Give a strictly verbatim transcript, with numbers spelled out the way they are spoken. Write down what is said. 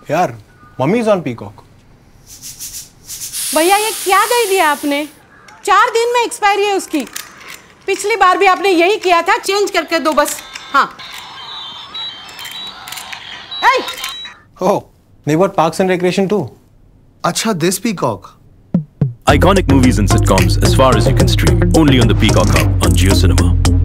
यार mummy is on peacock. भैया ये क्या दे दिया आपने? चार दिन में एक्सपायरी है उसकी। पिछली बार भी आपने यही किया था, चेंज करके दो बस। हाँ। hey! Oh, they got Parks and Recreation too. अच्छा, this Peacock. Iconic movies and sitcoms as far as you can stream only on the Peacock Hub on Jio Cinema.